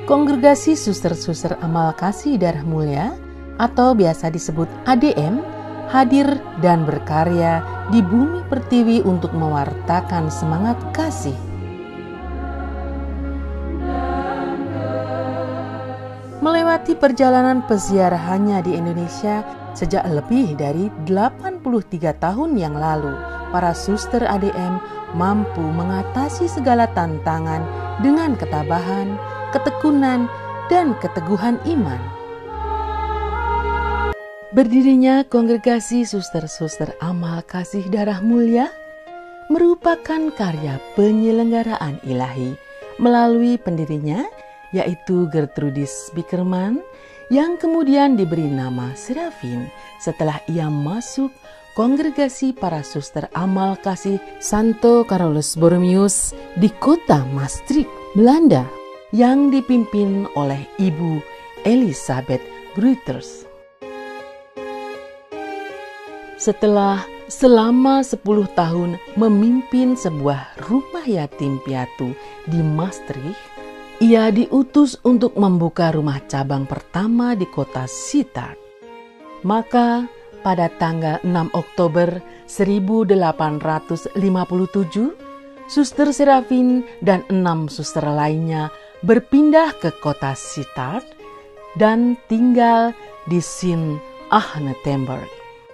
Kongregasi Suster Amalkasih Darah Mulia atau biasa disebut ADM hadir dan berkarya di bumi pertiwi untuk mewartakan semangat kasih. Melewati perjalanan peziarahannya di Indonesia sejak lebih dari 83 tahun yang lalu, para suster ADM mampu mengatasi segala tantangan dengan ketabahan, ketekunan, dan keteguhan iman. Berdirinya Kongregasi Suster Amalkasih Darah Mulia merupakan karya penyelenggaraan ilahi melalui pendirinya, yaitu Gertrudis Bickerman, yang kemudian diberi nama Serafin setelah ia masuk Kongregasi para Suster Amalkasih Santo Carolus Borromeus di kota Maastricht, Belanda, yang dipimpin oleh Ibu Elisabeth Gruyters. Setelah selama 10 tahun memimpin sebuah rumah yatim piatu di Maastricht, ia diutus untuk membuka rumah cabang pertama di kota Sittard. Maka pada tanggal 6 Oktober 1857, Suster Serafin dan 6 suster lainnya berpindah ke kota Sittard dan tinggal di Sint-Agnethenburg.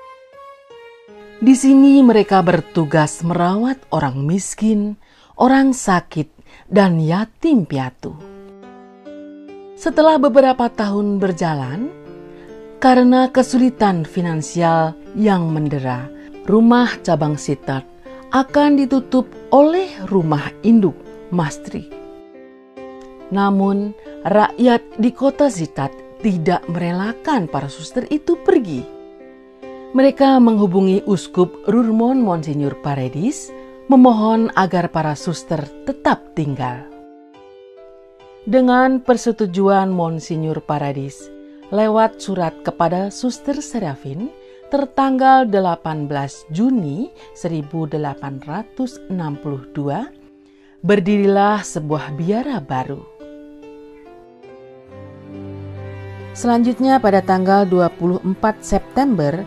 Di sini mereka bertugas merawat orang miskin, orang sakit, dan yatim piatu. Setelah beberapa tahun berjalan, karena kesulitan finansial yang mendera, rumah cabang Sittard akan ditutup oleh rumah induk Maastricht. Namun, rakyat di kota Sittard tidak merelakan para suster itu pergi. Mereka menghubungi Uskup Roermond Monsignor Paradis, memohon agar para suster tetap tinggal. Dengan persetujuan Monsignor Paradis, lewat surat kepada Suster Serafin, tertanggal 18 Juni 1862, berdirilah sebuah biara baru. Selanjutnya pada tanggal 24 September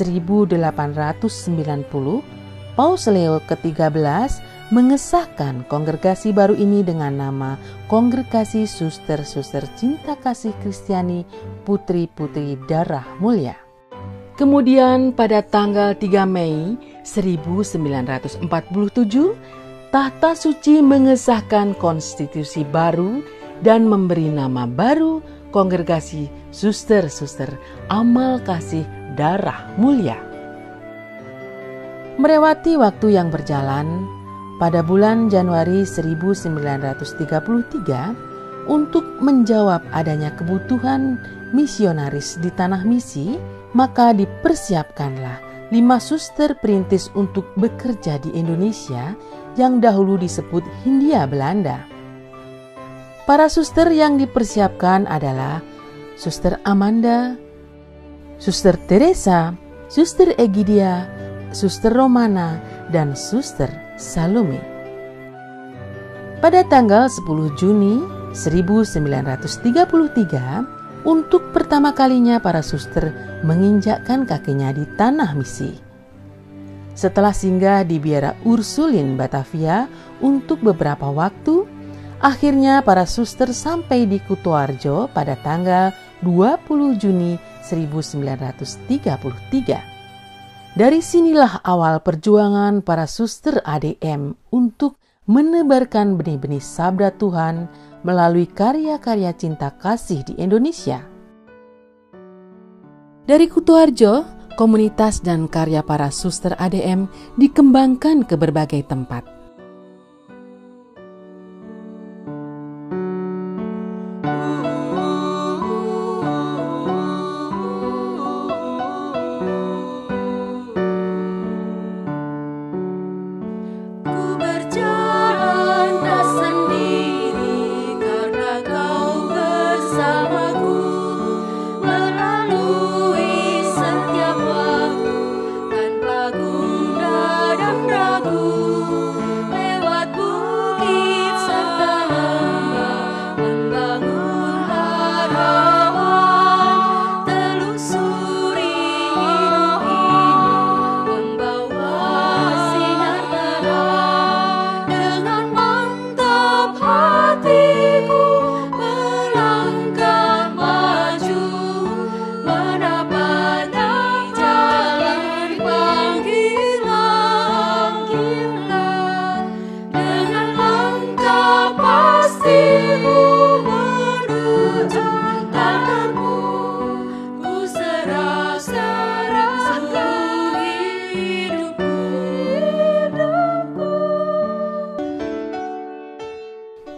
1890, Paus Leo ke-13 mengesahkan kongregasi baru ini dengan nama Kongregasi Suster Cinta Kasih Kristiani Putri-Putri Darah Mulia. Kemudian pada tanggal 3 Mei 1947, Tahta Suci mengesahkan konstitusi baru dan memberi nama baru Kongregasi Suster Amalkasih Darah Mulia. Melewati waktu yang berjalan, pada bulan Januari 1933, untuk menjawab adanya kebutuhan missionaries di tanah misi, maka dipersiapkanlah 5 suster perintis untuk bekerja di Indonesia yang dahulu disebut Hindia Belanda. Para suster yang dipersiapkan adalah Suster Amanda, Suster Teresa, Suster Egidia, Suster Romana, dan Suster Salome. Pada tanggal 10 Juni 1933, untuk pertama kalinya para suster menginjakkan kakinya di tanah misi. Setelah singgah di biara Ursulin Batavia untuk beberapa waktu, akhirnya para suster sampai di Kutoarjo pada tanggal 20 Juni 1933. Dari sinilah awal perjuangan para suster ADM untuk menebarkan benih-benih sabda Tuhan melalui karya-karya cinta kasih di Indonesia. Dari Kutoarjo, komunitas dan karya para suster ADM dikembangkan ke berbagai tempat.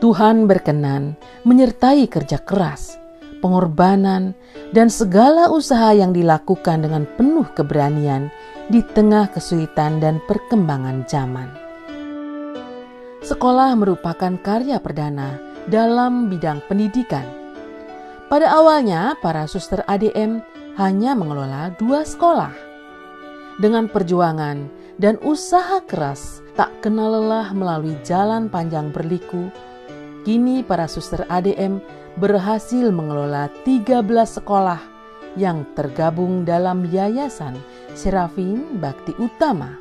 Tuhan berkenan menyertai kerja keras, pengorbanan, dan segala usaha yang dilakukan dengan penuh keberanian di tengah kesulitan dan perkembangan zaman. Sekolah merupakan karya perdana dalam bidang pendidikan. Pada awalnya, para suster ADM hanya mengelola 2 sekolah. Dengan perjuangan dan usaha keras, tak kenal lelah melalui jalan panjang berliku, kini para suster ADM berhasil mengelola 13 sekolah yang tergabung dalam Yayasan Serafin Bakti Utama.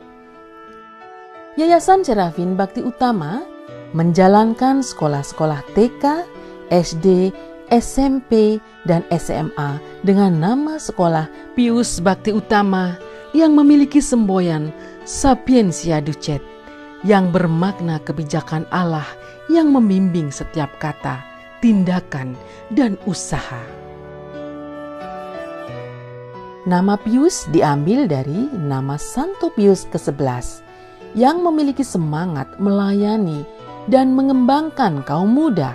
Yayasan Serafin Bakti Utama menjalankan sekolah-sekolah TK, SD, SMP, dan SMA dengan nama Sekolah Pius Bakti Utama yang memiliki semboyan Sapientia Ducet yang bermakna kebijakan Allah yang membimbing setiap kata, tindakan, dan usaha. Nama Pius diambil dari nama Santo Pius ke-11 yang memiliki semangat melayani dan mengembangkan kaum muda.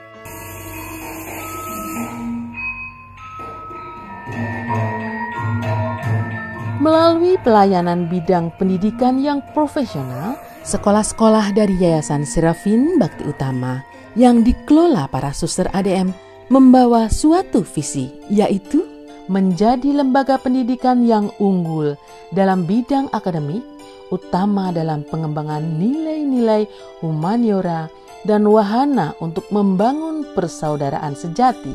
Melalui pelayanan bidang pendidikan yang profesional, sekolah-sekolah dari Yayasan Serafin Bakti Utama yang dikelola para suster ADM membawa suatu visi, yaitu menjadi lembaga pendidikan yang unggul dalam bidang akademik, utama dalam pengembangan nilai-nilai humaniora dan wahana untuk membangun persaudaraan sejati.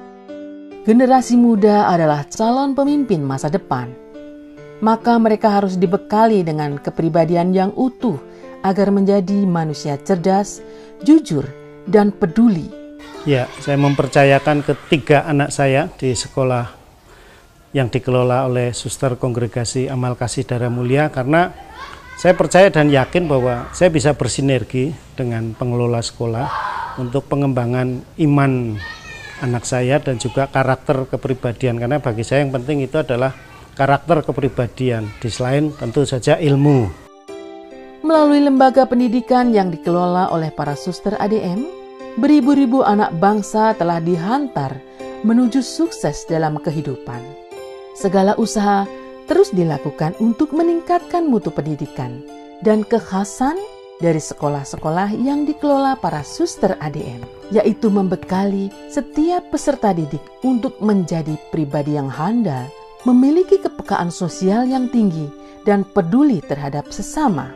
Generasi muda adalah calon pemimpin masa depan. Maka mereka harus dibekali dengan kepribadian yang utuh agar menjadi manusia cerdas, jujur, dan peduli. Ya, saya mempercayakan ketiga anak saya di sekolah yang dikelola oleh Suster Kongregasi Amalkasih Darah Mulia karena saya percaya dan yakin bahwa saya bisa bersinergi dengan pengelola sekolah untuk pengembangan iman anak saya dan juga karakter kepribadian, karena bagi saya yang penting itu adalah karakter kepribadian, di selain tentu saja ilmu. Melalui lembaga pendidikan yang dikelola oleh para suster ADM, beribu-ribu anak bangsa telah dihantar menuju sukses dalam kehidupan. Segala usaha terus dilakukan untuk meningkatkan mutu pendidikan dan kekhasan dari sekolah-sekolah yang dikelola para suster ADM, yaitu membekali setiap peserta didik untuk menjadi pribadi yang handal, memiliki kepekaan sosial yang tinggi, dan peduli terhadap sesama.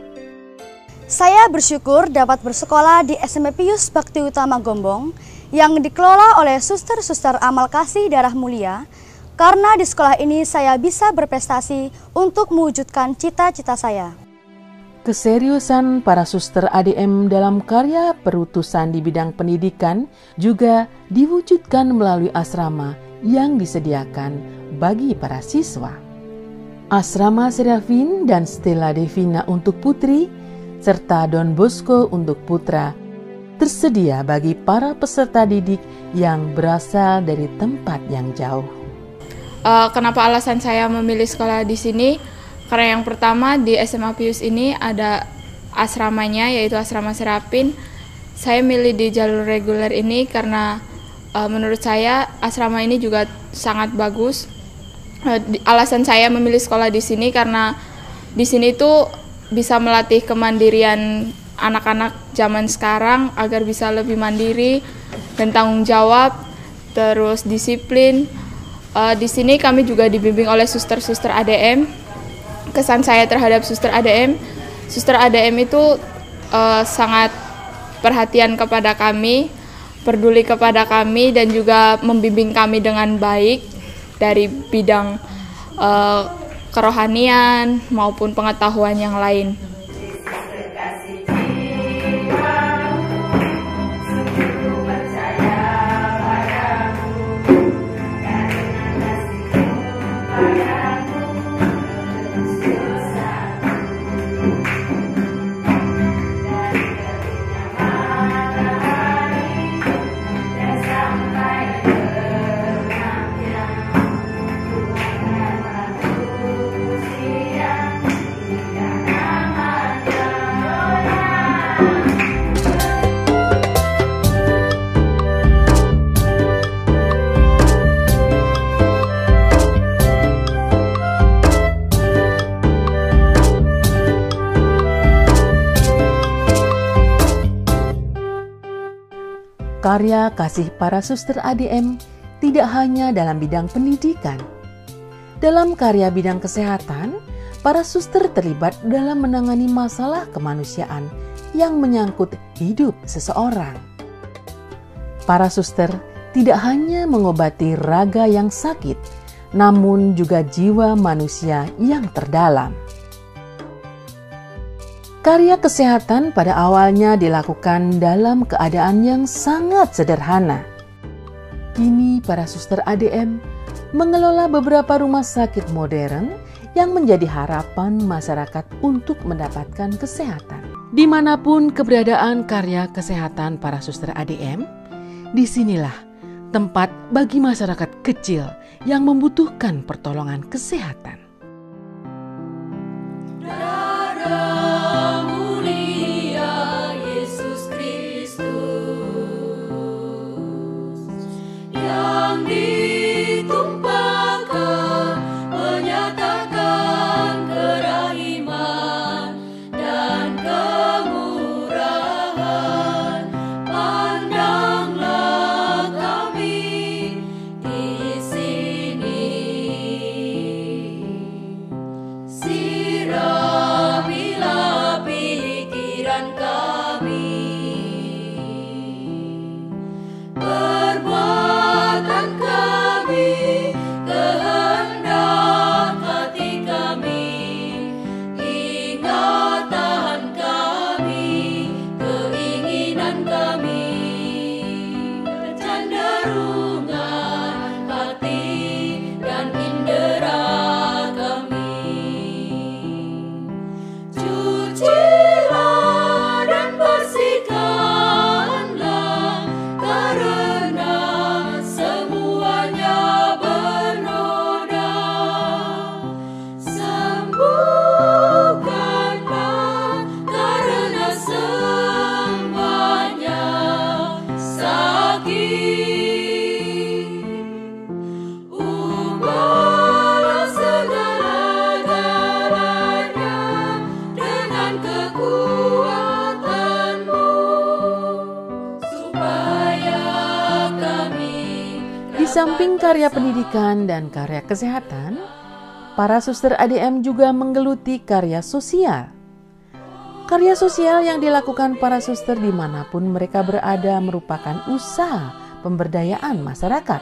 Saya bersyukur dapat bersekolah di SMP Pius Bakti Utama Gombong yang dikelola oleh Suster-Suster Amalkasih Darah Mulia, karena di sekolah ini saya bisa berprestasi untuk mewujudkan cita-cita saya. Keseriusan para suster ADM dalam karya perutusan di bidang pendidikan juga diwujudkan melalui asrama yang disediakan bagi para siswa. Asrama Serafin dan Stella Devina untuk putri, serta Don Bosco untuk putra, tersedia bagi para peserta didik yang berasal dari tempat yang jauh. Kenapa alasan saya memilih sekolah di sini? Karena yang pertama di SMA Pius ini ada asramanya, yaitu asrama Serafin. Saya milih di jalur reguler ini karena menurut saya asrama ini juga sangat bagus. Alasan saya memilih sekolah di sini karena di sini tuh bisa melatih kemandirian anak-anak zaman sekarang agar bisa lebih mandiri dan tanggung jawab, terus disiplin. Di sini kami juga dibimbing oleh suster-suster ADM. Kesan saya terhadap suster ADM itu sangat perhatian kepada kami, peduli kepada kami, dan juga membimbing kami dengan baik dari bidang kerohanian maupun pengetahuan yang lain. Karya kasih para suster ADM tidak hanya dalam bidang pendidikan. Dalam karya bidang kesehatan, para suster terlibat dalam menangani masalah kemanusiaan yang menyangkut hidup seseorang. Para suster tidak hanya mengobati raga yang sakit, namun juga jiwa manusia yang terdalam. Karya kesehatan pada awalnya dilakukan dalam keadaan yang sangat sederhana. Kini para suster ADM mengelola beberapa rumah sakit modern yang menjadi harapan masyarakat untuk mendapatkan kesehatan. Dimanapun keberadaan karya kesehatan para suster ADM, disinilah tempat bagi masyarakat kecil yang membutuhkan pertolongan kesehatan. Darah mulia Yesus Kristus yang ditumpahkan menyatakan kerahiman dan kemurahan. Pandanglah kami di sini, siramilah pikiran kami, perbuatan kami, kehendak hati kami, ingatan kami, keinginan kami, kecenderungan hati dan indera kami. Cucilah dan bersihkanlah, karena semuanya bernoda. Sembuhkanlah, karena semuanya sakit. Ubahlah segala-galanya dengan kekuatan-Mu, supaya kami Di samping karya pendidikan dan karya kesehatan, para suster ADM juga menggeluti karya sosial. Karya sosial yang dilakukan para suster dimanapun mereka berada merupakan usaha pemberdayaan masyarakat.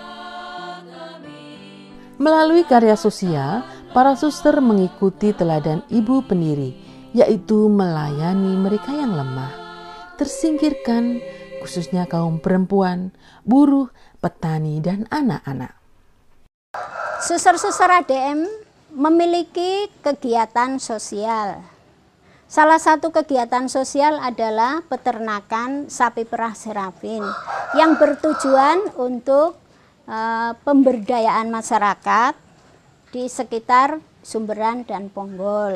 Melalui karya sosial, para suster mengikuti teladan ibu pendiri, yaitu melayani mereka yang lemah, tersingkirkan, khususnya kaum perempuan, buruh, petani, dan anak-anak. Suster-suster ADM memiliki kegiatan sosial. Salah satu kegiatan sosial adalah peternakan sapi perah serafin yang bertujuan untuk pemberdayaan masyarakat di sekitar Sumberan dan Ponggol.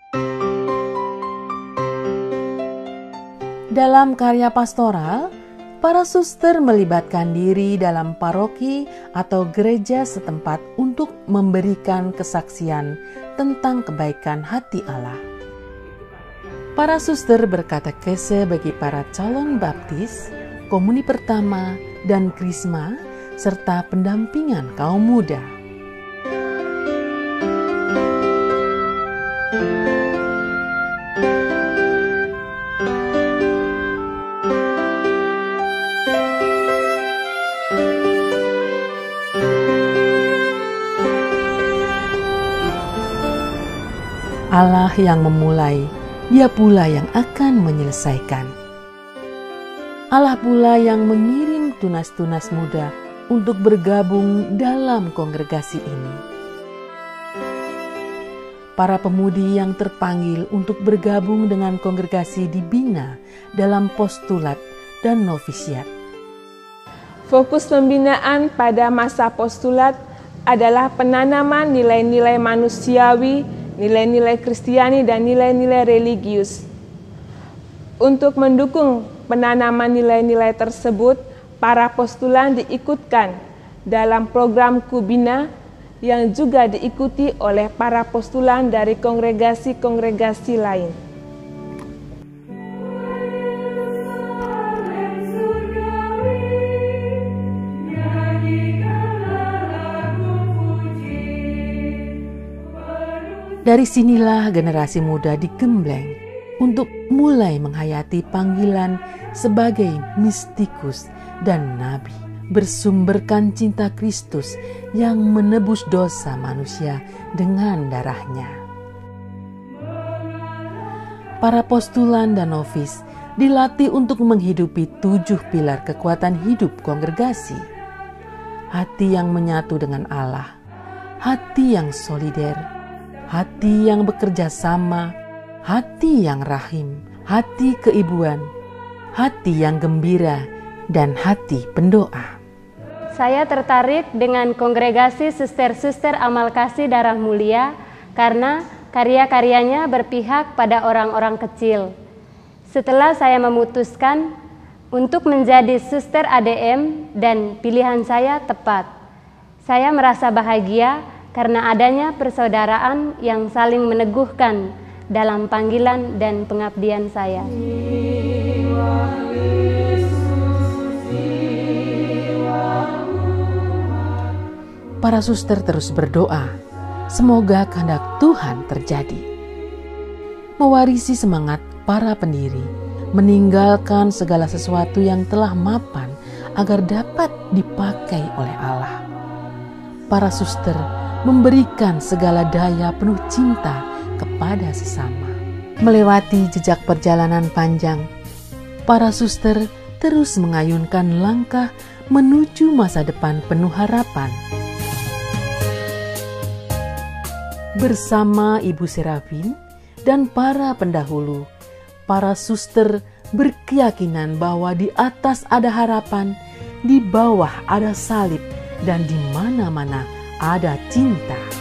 Dalam karya pastoral, para suster melibatkan diri dalam paroki atau gereja setempat untuk memberikan kesaksian tentang kebaikan hati Allah. Para suster berkatekese bagi para calon baptis, komuni pertama, dan krisma, serta pendampingan kaum muda. Allah yang memulai, Dia pula yang akan menyelesaikan. Allah pula yang mengirim tunas-tunas muda untuk bergabung dalam kongregasi ini. Para pemudi yang terpanggil untuk bergabung dengan kongregasi dibina dalam postulat dan novisiat. Fokus pembinaan pada masa postulat adalah penanaman nilai-nilai manusiawi, nilai-nilai Kristiani, dan nilai-nilai religius. Untuk mendukung penanaman nilai-nilai tersebut, para postulan diikutkan dalam program Kubina yang juga diikuti oleh para postulan dari kongregasi-kongregasi lain. Dari sinilah generasi muda digembleng untuk mulai menghayati panggilan sebagai mistikus dan nabi, bersumberkan cinta Kristus yang menebus dosa manusia dengan darahnya. Para postulan dan novis dilatih untuk menghidupi 7 pilar kekuatan hidup kongregasi. Hati yang menyatu dengan Allah, hati yang solider, hati yang bekerja sama, hati yang rahim, hati keibuan, hati yang gembira, dan hati pendoa. Saya tertarik dengan Kongregasi Suster Amalkasih Darah Mulia karena karya-karyanya berpihak pada orang-orang kecil. Setelah saya memutuskan untuk menjadi Suster ADM dan pilihan saya tepat, saya merasa bahagia karena adanya persaudaraan yang saling meneguhkan dalam panggilan dan pengabdian saya. Para suster terus berdoa, semoga kehendak Tuhan terjadi. Mewarisi semangat para pendiri, meninggalkan segala sesuatu yang telah mapan agar dapat dipakai oleh Allah. Para suster memberikan segala daya penuh cinta kepada sesama. Melewati jejak perjalanan panjang, para suster terus mengayunkan langkah menuju masa depan penuh harapan. Bersama Ibu Serafin dan para pendahulu, para suster berkeyakinan bahwa di atas ada harapan, di bawah ada salib, dan di mana-mana ada cinta.